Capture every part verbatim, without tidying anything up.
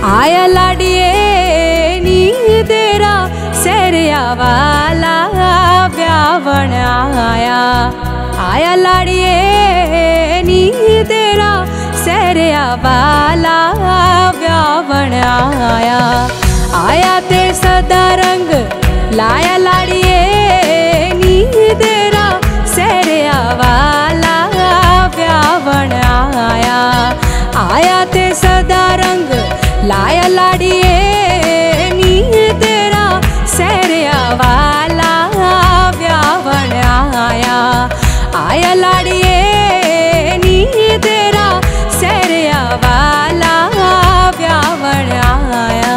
आया लाडिये नी तेरा सैरिया वाला ब्यावन आया। आया लाडिये नी तेरा सैरिया वाला ब्यावन आया। आया ते सदा रंग लाया लाडिये नी तेरा सैरिया वाला ब्यावन आया। आया ते सदा रंग लाया लाडिये नी तेरा सैरिया वाला ब्यावन आया। आया लाडिये नी तेरा सैरिया वाला ब्यावन आया।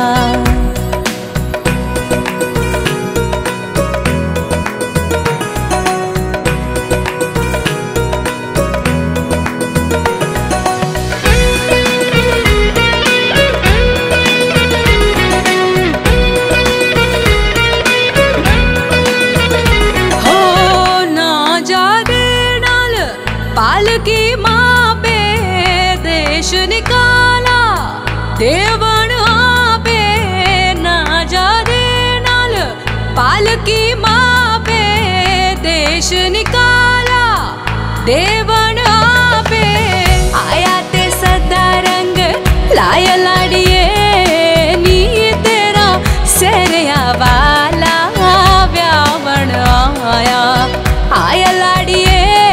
पालकी माँ पे देश निकाला देवण आपे ना जा दे नाल। पालकी माँ पे देश निकाला देवण आपे। आया ते सदा रंग लाया लाडिये नी तेरा सैरिया वाला ब्यावन आया। आया लाडिये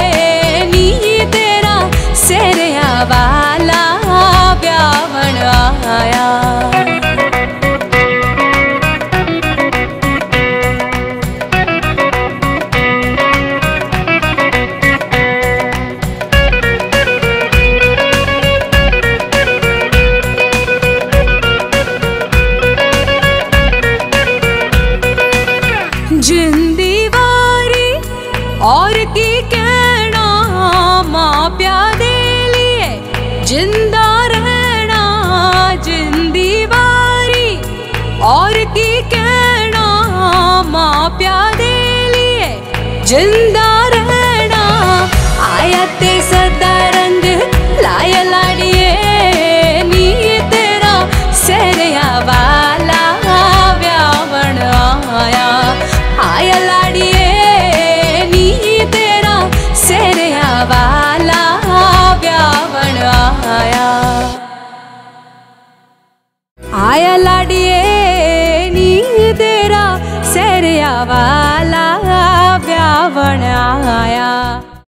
सैरिया वाला ब्यावन आया। जिंदी वारी और की कहना माँ प्यादे जिंदा रहना जिंदी वारी और की कहना माँ प्यादे लिए जिंदा रहना। आया ते सदा रंग लाया लाडिये नी तेरा सैरिया वाला ब्यावन आया। आया लाडिये नी तेरा सैरिया वाला ब्यावन आया। आया लाडिये नी तेरा सैरिया वाला ब्यावन आया।